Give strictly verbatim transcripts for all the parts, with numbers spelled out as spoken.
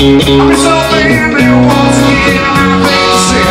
I'm so baby once again, I'm gonna sing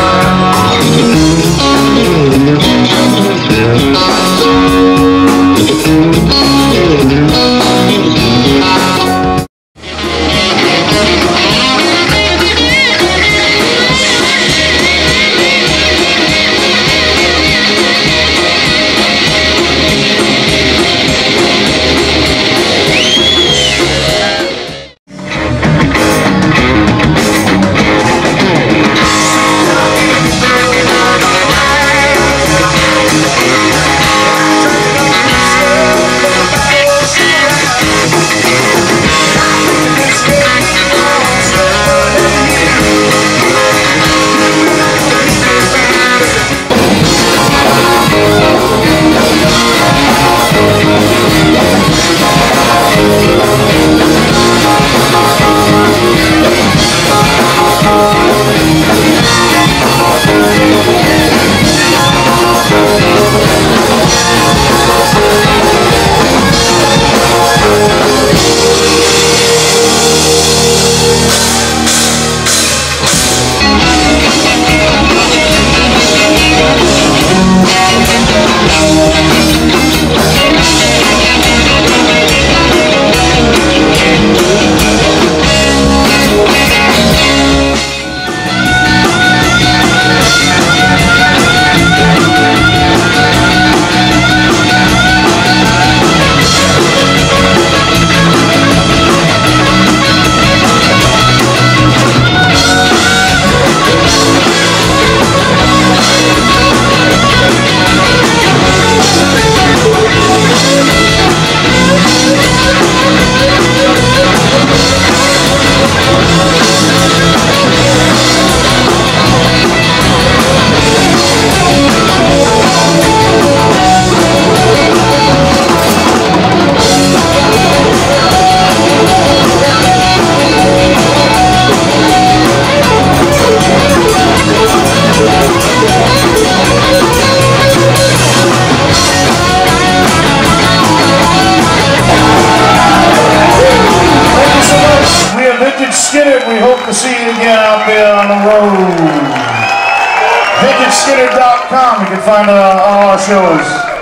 Skynyrd, we hope to see you again out there on the road. Vintage Skynyrd dot com, you can find uh, all our shows.